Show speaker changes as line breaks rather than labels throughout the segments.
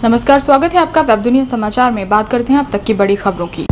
नमस्कार, स्वागत है आपका वेब दुनिया समाचार में। बात करते हैं अब तक की बड़ी खबरों की।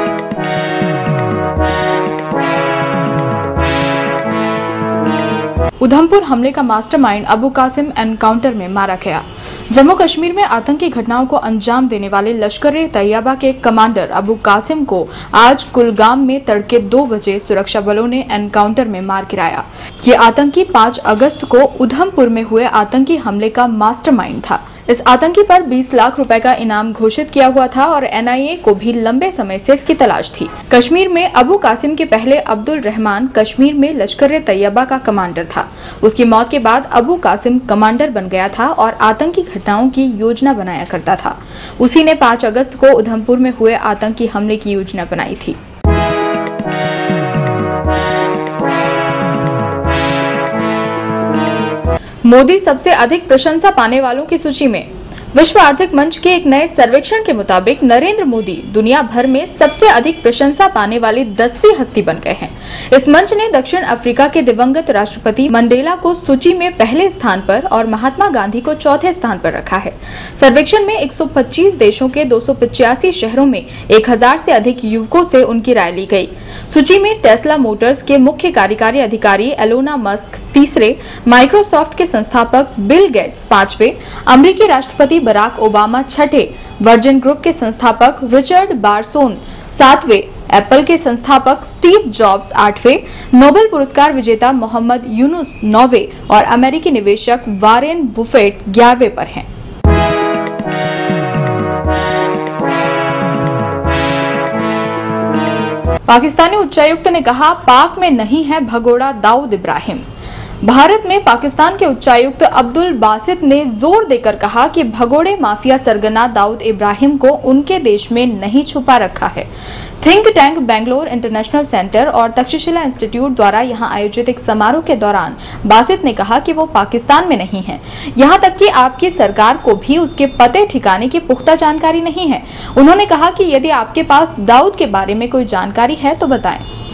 उधमपुर हमले का मास्टरमाइंड अबू कासिम एनकाउंटर में मारा गया। जम्मू कश्मीर में आतंकी घटनाओं को अंजाम देने वाले लश्कर-ए-तैयबा के कमांडर अबू कासिम को आज कुलगाम में तड़के 2 बजे सुरक्षा बलों ने एनकाउंटर में मार गिराया। ये आतंकी 5 अगस्त को उधमपुर में हुए आतंकी हमले का मास्टरमाइंड था। इस आतंकी पर 20 लाख रुपए का इनाम घोषित किया हुआ था और एनआईए को भी लंबे समय से इसकी तलाश थी। कश्मीर में अबू कासिम के पहले अब्दुल रहमान कश्मीर में लश्कर-ए-तैयबा का कमांडर था। उसकी मौत के बाद अबू कासिम कमांडर बन गया था और आतंकी घटनाओं की योजना बनाया करता था। उसी ने 5 अगस्त को उधमपुर में हुए आतंकी हमले की योजना बनाई थी। मोदी सबसे अधिक प्रशंसा पाने वालों की सूची में। विश्व आर्थिक मंच के एक नए सर्वेक्षण के मुताबिक नरेंद्र मोदी दुनिया भर में सबसे अधिक प्रशंसा पाने वाली 10वीं हस्ती बन गए हैं। इस मंच ने दक्षिण अफ्रीका के दिवंगत राष्ट्रपति मंडेला को सूची में पहले स्थान पर और महात्मा गांधी को चौथे स्थान पर रखा है। सर्वेक्षण में 125 देशों के 285 शहरों में 1000 से अधिक युवकों से उनकी राय ली गई। सूची में टेस्ला मोटर्स के मुख्य कार्यकारी अधिकारी एलोना मस्क तीसरे, माइक्रोसॉफ्ट के संस्थापक बिल गेट्स 5वें, अमेरिकी राष्ट्रपति बराक ओबामा 6ठे, वर्जिन ग्रुप के संस्थापक रिचर्ड बारसोन 7वें, एप्पल के संस्थापक स्टीव जॉब्स 8वें, नोबेल पुरस्कार विजेता मोहम्मद यूनुस 9वें और अमेरिकी निवेशक वारेन बुफेट 11वें पर हैं। पाकिस्तानी उच्चायुक्त ने कहा, पाक में नहीं है भगोड़ा दाऊद इब्राहिम। भारत में पाकिस्तान के उच्चायुक्त अब्दुल बासित ने जोर देकर कहा कि भगोड़े माफिया सरगना दाऊद इब्राहिम को उनके देश में नहीं छुपा रखा है। Think tank Bangalore international centre और तक्षशिला इंस्टीट्यूट द्वारा यहां आयोजित एक समारोह के दौरान बासित ने कहा कि वो पाकिस्तान में नहीं है। यहां तक कि आपकी सरकार को भी उसके पते ठिकाने की पुख्ता जानकारी नहीं है। उन्होंने कहा कि यदि आपके पास दाऊद के बारे में कोई जानकारी है तो बताएं।